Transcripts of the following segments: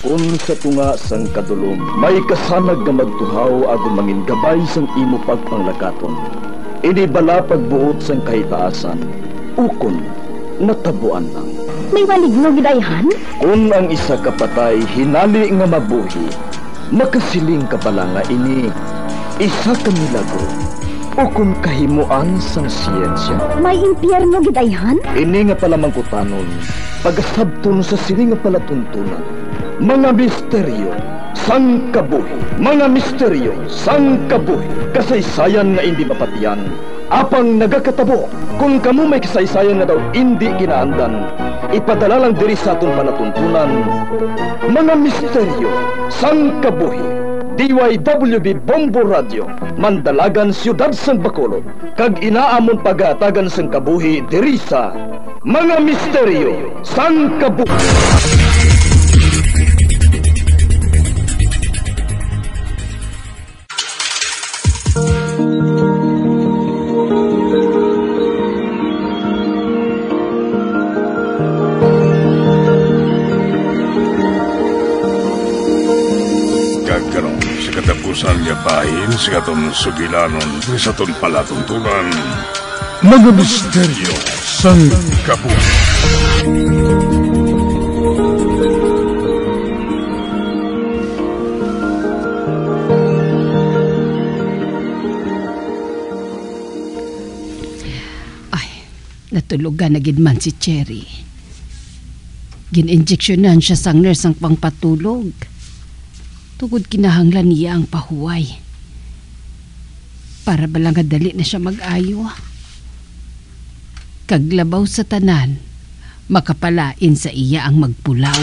Kung sa tunga sang kadulom, may kasanag nga magtuhaw agon mangin gabay sang imo pagpanglakaton. Ini bala pagbuot sang kahitaasan, ukon natabuan lang. May maligno gidayhan? Kung ang isa kapatay hinali nga mabuhi, makasiling ka pala nga ini isa ka milagro o kung kahimuan sang siyensya. May impyerno gidayhan? Ini nga pala mangkutanon, pagasabton sa sini nga palatuntunan. Mga misteryo sang kabuhi, mga misteryo sang kabuhi, kasaysayan nga hindi mapatiyan, apang nagakatabo. Kung kamo may kasaysayan nga daw hindi ginaandan, ipadala lang diri sa atong palatuntunan. Mga misteryo sang kabuhi, DYWB Bombo Radio, Mandalagan, Siyudad sang Bacolod, kag inaamon pagatagan sang kabuhi diri sa Mga Misteryo sang Kabuhi. Katapusan niya bahin sa katong sugilanon sa atong palatuntunan. Mga misteryo sang kabuhi. Ay, natulugan na gid man si Cherry. Gin-injeksyonan siya sang nurse ang pangpatulog. Tugod kinahanglan niya ang pahuway. Para balang dali na siya mag-ayo. Kaglabaw sa tanan, makapalain sa iya ang magpulaw.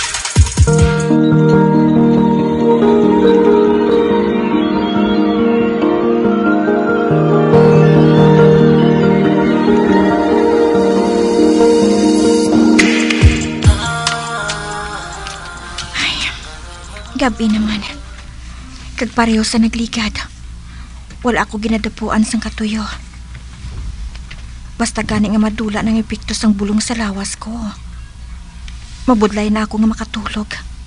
Gabi naman. Kag pareho sa nagligad. Wala ako ginadapuan sang katuyo. Basta gani nga madula ng epekto sang bulong sa lawas ko. Mabudlay na ako nga makatulog.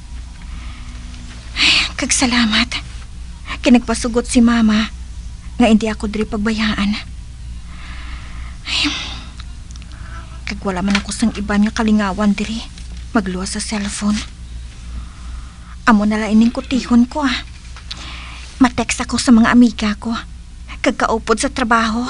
Ay, kag salamat. Kinagpasugot si mama nga hindi ako diri pagbayaan. Ay, kag wala man ako sang iban nga kalingawan diri magluwas sa cellphone. Amo na laining kutihon ko Matext ako sa mga amiga ko. Kagkaupod sa trabaho.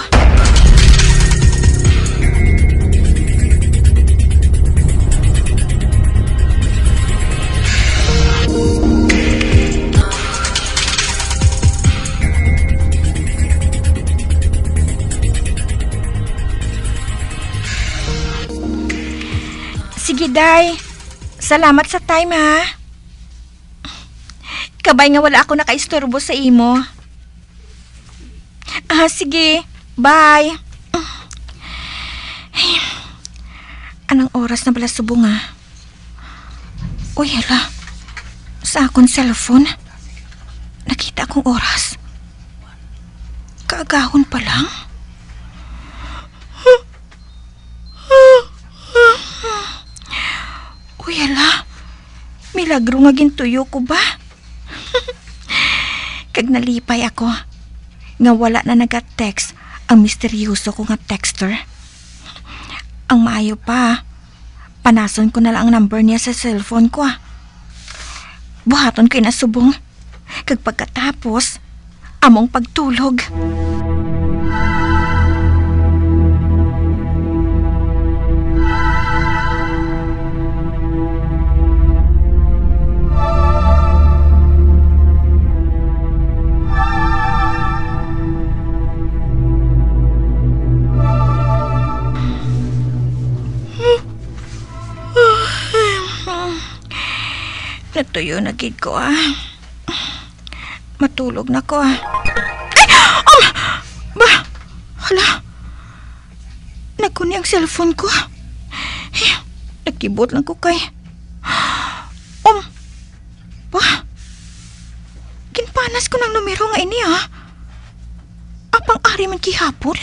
Sige, Day. Salamat sa time, ha? Kabay nga wala ako nakaistorbo sa imo. Sige. Bye. Ay, anong oras na pala subong, ha? Uy, hala. Sa akong cellphone, nakita akong oras. Kaagahon pa lang. Uy, hala. Milagro nga gintuyo ko ba? Kag nalipay ako nga wala na naga-text ang misteryoso ko nga texter. Ang maayo pa, panason ko na lang ang number niya sa cellphone ko. Buhaton ko inasubong. Kag pagkatapos, among pagtulog. Natuyo na gid ko, Matulog na ko, Ay! Ba? Hala. Nagkuni ang cellphone ko. Nagkibot lang ko kay... Ba? Ginpanas ko ng numero nga ini, Apang ari man kihapon.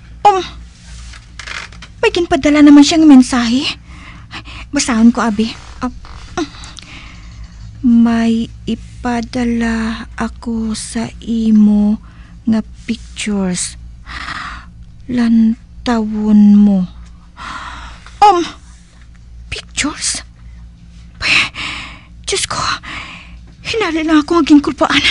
May ginpadala naman siyang mensahe. Basahon ko, abi. May ipadala ako sa imo nga pictures. Lantawon mo. Pictures? Diyos ko, hinali lang ako ang ginkulpaan.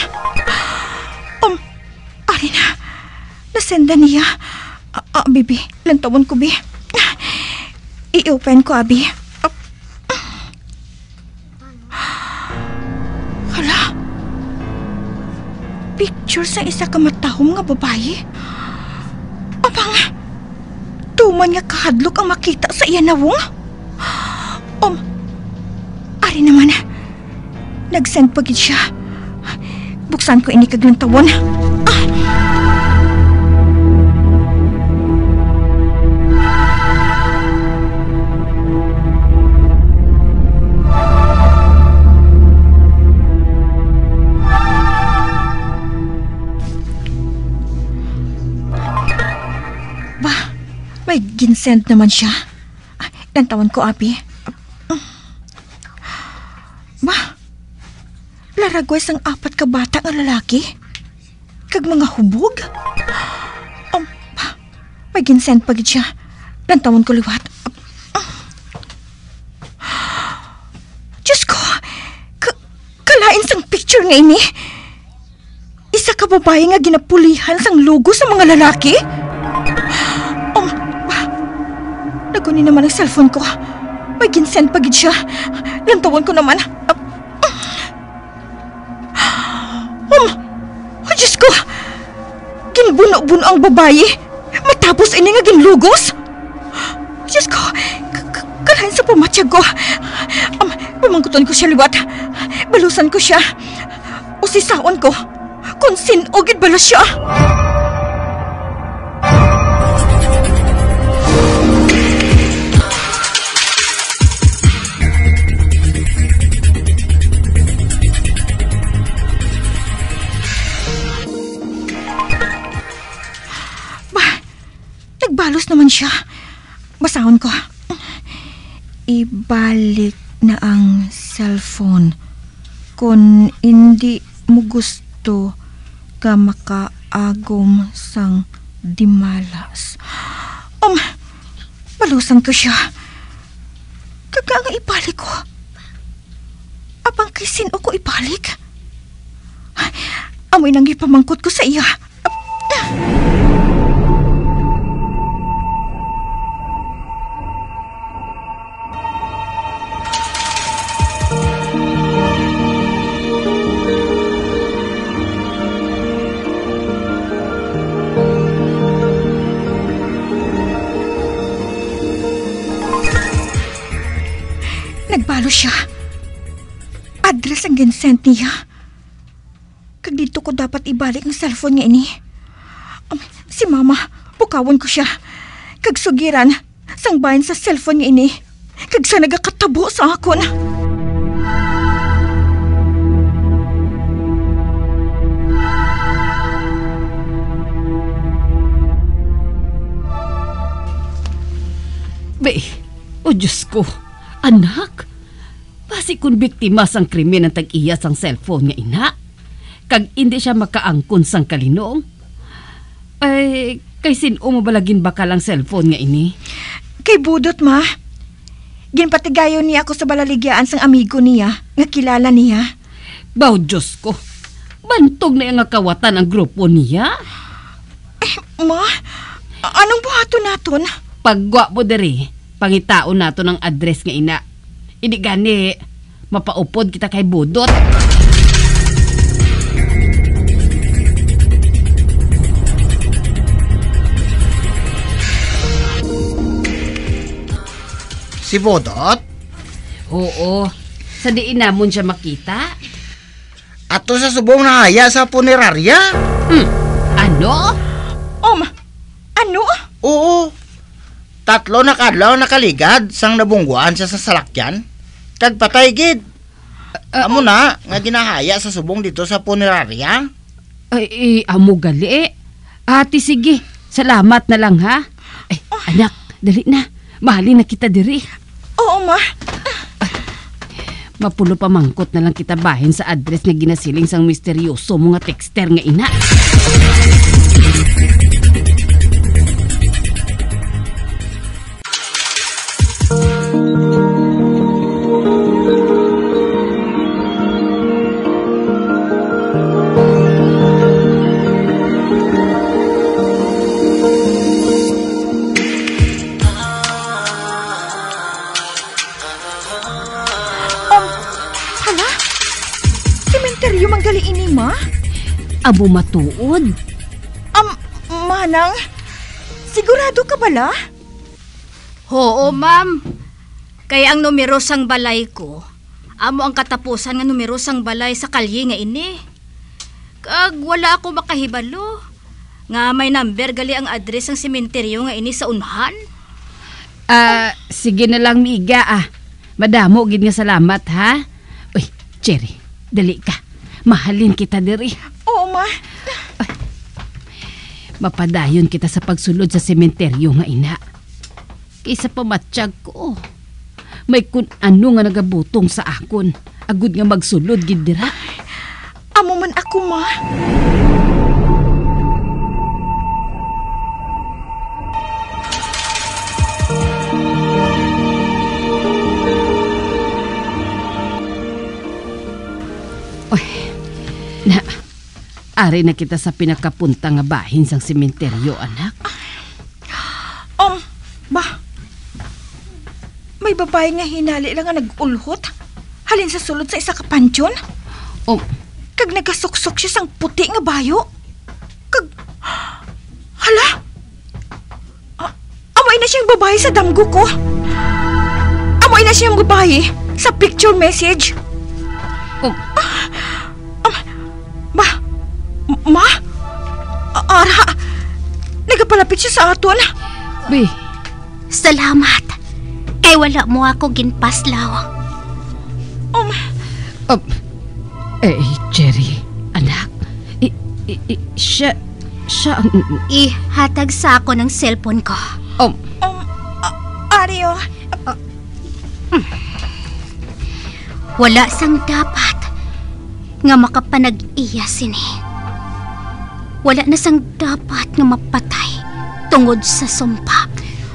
Ari na. Nasenda niya. Bibi, lantawon ko, bi. I-open ko, abi. Hala. Picture sa isa ka matahom nga babae. Abang, tuman nga kahadlok ang makita sa iya nawong. Ari naman. Nag-send pagid siya. Buksan ko ini kag lantawon. May ginsend naman siya. Lantawan ko, abi. Laragway sang 4 ka bata nga lalaki? Kag mga hubog? May ginsend pagid siya. Lantawan ko liwat. Diyos ko! Kalain sang picture nga ini. Isa ka babae nga ginapulihan sang logo sa mga lalaki? Nagunin naman ang cellphone ko. May ginsend pagid siya. Lantawan ko naman. Diyos ko! Ginbuno-buno ang babae. Matapos ini nga ginlugos. Diyos ko! Kalahin sa pamatsyag ko. Pamangkuton ko siya liwat. Balusan ko siya. O sisaon ko. Kung sinogid balas siya. Balos naman siya. Basahon ko. Ibalik na ang cellphone. Kung hindi mo gusto ka makaagom sang dimalas. Balusan ko siya. Kaga nga ibalik ko. Abang kisin o ko ibalik? Amoy nang ipamangkot ko sa iya. Nagbalo siya. Address ang ginsend niya. Kag dito ko dapat ibalik ang cellphone niya ini. Si mama, bukawan ko siya. Kag sugiran, sang bayan sa cellphone niya ini. Kag sa nagakatabo sa akon. Be, o Diyos ko. Anak, basi kung biktima sang krimen ang tag-iya sang cellphone nga ina, kag hindi siya makaangkon sang kalinong, ay kay sino mo balagin baka lang cellphone nga ini? Kay budot, ma. Ginpatigayon niya ako sa balaligyaan sang amigo niya, nga kilala niya. Baw, Diyos ko, bantog na yung kawatan ang grupo niya. Ma, anong buhato naton? Pagwa mo diri, pangitaon nato ng address nga ina. Hindi gani, mapaupod kita kay budot. Si Budot? Oo, sa diin namon siya makita. Ato sa subong na haya sa punerarya? Ano? Ano? Oo. 3 na kadlaw nakaligad sang nabungguan siya sa salakyan. Kag patay gid. Amo na nga ginahaya sa subong dito sa punerarya. Ay, amo gali. Ate, sige. Salamat na lang, ha? Ay, anak, dali na. Mahalin na kita diri. Oo, ma. Mapulo pa mangkot na lang kita bahin sa address nga ginasiling sang misteryoso mga texter nga ina. Sementeryo manggali ini, ma? Abo matuod. Manang, sigurado ka bala? Oo, ma'am. Kaya ang numero sang balay ko, amo ang katapusan nga numero sang balay sa kalye nga ini. Kag wala ako makahibalo. Nga may number gali ang address ng sementeryo nga ini sa unhan. Sige na lang, miga Madamo gid nga salamat, ha? Uy, Cherry, dali ka. Mahalin kita diri. Oo, ma. Mapadayon kita sa pagsulod sa sementeryo nga ina. Kaysa pamatsyag ko. May kun ano nga nagabutong sa akon. Agud nga magsulod gid dira. Amo man ako, ma. Ari na kita sa pinakapunta nga bahin sang sementeryo, anak. Ba? May babae nga hinali lang nga nag-ulhot. Halin sa sulod sa isa ka pansyon. Kag nagasuksok siya sang puti nga bayo. Kag... Hala? Amoy na siyang babae sa damgo ko. Amoy na siyang babae sa picture message. Ma? Ara, nagapalapit siya sa aton. Be. Salamat. Kay wala mo ako ginpaslaw. Cherry, anak. Siya ang... Ihatag sa ako ng cellphone ko. Ario. Wala sang dapat nga makapanag-iya sini. Wala na sang dapat nga mapatay tungod sa sumpa.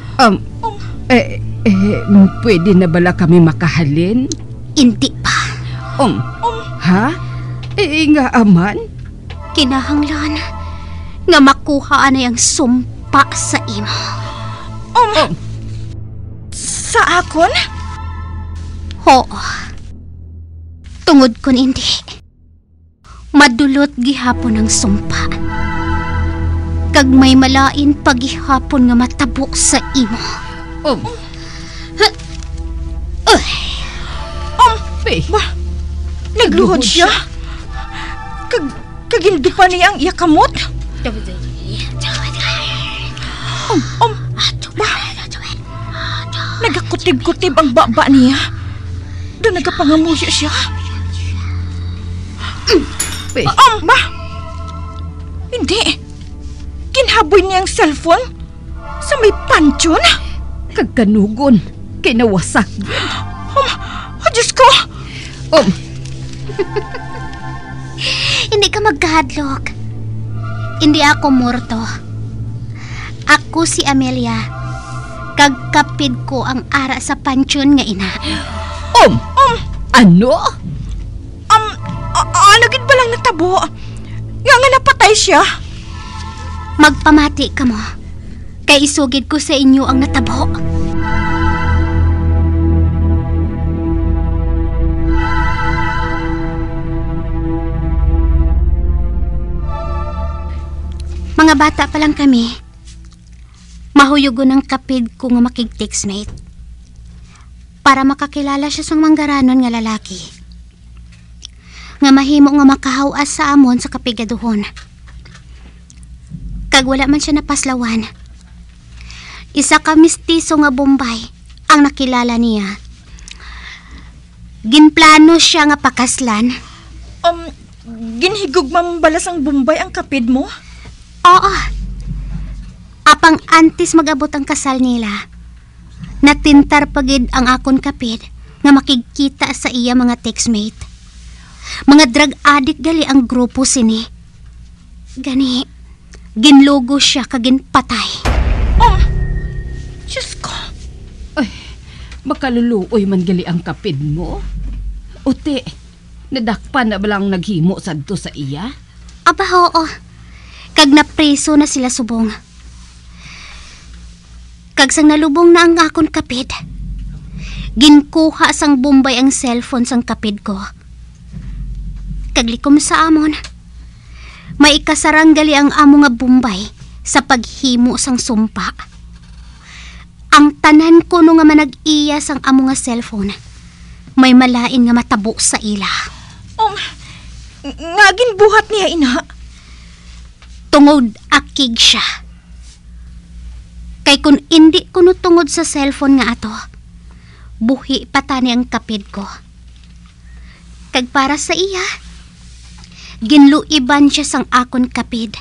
Pwede na bala kami makahalin? Hindi pa. Ha? Nga aman? Kinahanglan nga makuha na yung sumpa sa imo. Sa akon? Oo. Tungod kun hindi. Madulot gihapon ang sumpa. Kag may malain pagihapon nga matabo sa imo. Nagluhod siya? Kag hindi pa niya ang iyakamot? Nagakutib-kutib ang baba niya. Doon nagapangamuyo siya. Ma! Hindi. Kinhaboy niya ang cellphone sa may pansyon. Kagkanugon. Kinawasak yun. Diyos ko! Hindi ka magkahadlok. Hindi ako morto. Ako si Amelia. Kagkapid ko ang ara sa pansyon nga ina. Ano? Ano gid ba lang natabo? Nga napatay siya? Magpamati ka mo. Kay isugid ko sa inyo ang natabo. Mga bata pa lang kami. Mahuyugo ng kapid ko nga makig-textmate. Para makakilala siya sa manggaranon nga lalaki. Nga mahimo nga makahawas sa amon sa kapigaduhon. Kag wala man siya napaslawan. Isa ka mistiso nga Bombay ang nakilala niya. Ginplano siya nga pakaslan. Ginhigog mambalas ang Bombay ang kapid mo? Oo. Apang antes magabot ang kasal nila. Natintar pagid ang akon kapid nga makikita sa iya mga textmate. Mga drug addict gali ang grupo sini. Gani, ginlogo siya kagin patay. Oh, Diyos ko. Ay, makaluluoy man gali ang kapid mo. Uti, nadakpan na balang naghimo sadto sa iya? Aba, oo. Kag napreso na sila subong. Kag sang nalubong na ang akon kapid. Ginkuha sang Bombay ang cellphone sang kapid ko. Kag likom sa amon. Maikasarang gali ang amo nga Bombay sa paghimo sang sumpa. Ang tanan ko no nga manag-iya sang amo nga cellphone. May malain nga matabo sa ila. Oh, nga ginbuhat niya, ina. Tungod akig siya. Kay kung hindi ko no tungod sa cellphone nga ato, buhi patani ang kapid ko. Kag para sa iya, ginluiban siya sang akon kapid.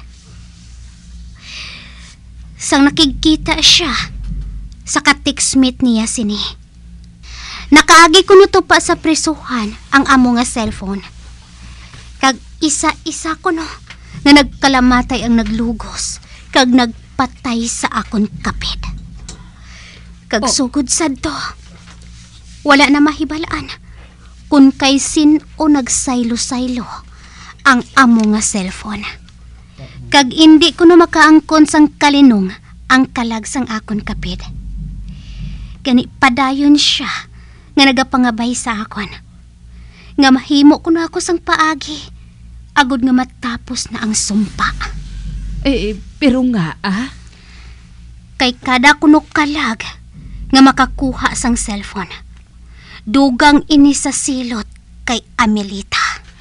Sang nakikita siya sa ka-textmate niya sini. Nakaagi ko no to pa sa presuhan ang amo nga cellphone. Kag isa-isa ko no nga nagkalamatay ang naglugos kag nagpatay sa akon kapid. Kag sugod sad to, wala na mahibalaan kung kay sin o nagsaylo-saylo ang amo nga cellphone. Kag hindi ko na makaangkon sang kalinong ang kalag sang akon kapid. Gani padayon siya nga nagapangabay sa akon. Nga mahimo ko na ako sang paagi. Agod nga matapos na ang sumpa. Pero nga Kay kada kuno kalag nga makakuha sang cellphone, dugang ini sa silot kay Amelita.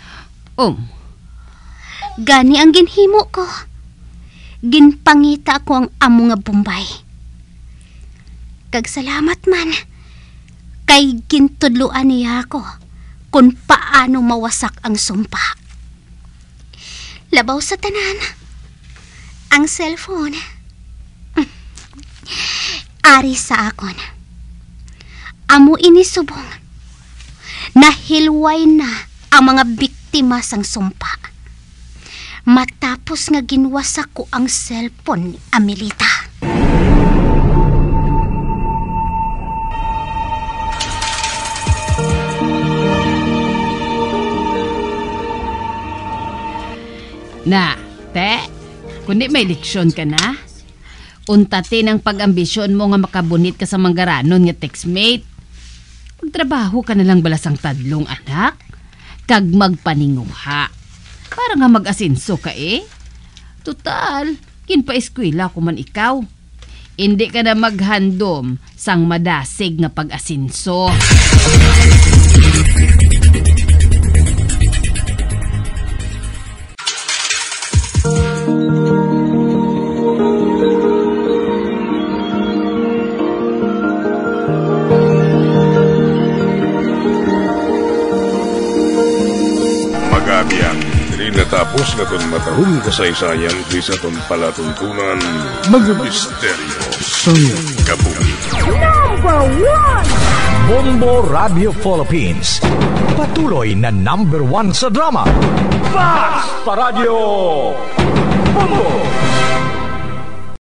Gani ang ginhimo ko. Ginpangita ko ang amo nga Bombay. Kag salamat man. Kay gintudluan niya ako kung paano mawasak ang sumpa. Labaw sa tanan, ang cellphone, ari sa akon. Amo ini subong, nahilway na ang mga biktima sang sumpa. Matapos nga ginwasak ko ang cellphone ni Amelita. Na, te, kundi may leksyon ka na. Untatin ang pag-ambisyon mo nga makabunit ka sa manggaranon nga textmate. Magtrabaho ka na lang balasang tadlong anak. Kag magpaninguha. Para nga mag-asinso ka Total, kinpa-eskwela ko man ikaw. Hindi ka na maghandom sang madasig nga pag-asinso. Natapos na ton matahong kasaysayan di sa ton palatuntunan, mga misteryo sa kabuhi. Number 1! Bombo Radio Philippines. Patuloy na number 1 sa drama. Basta Radio Bombo!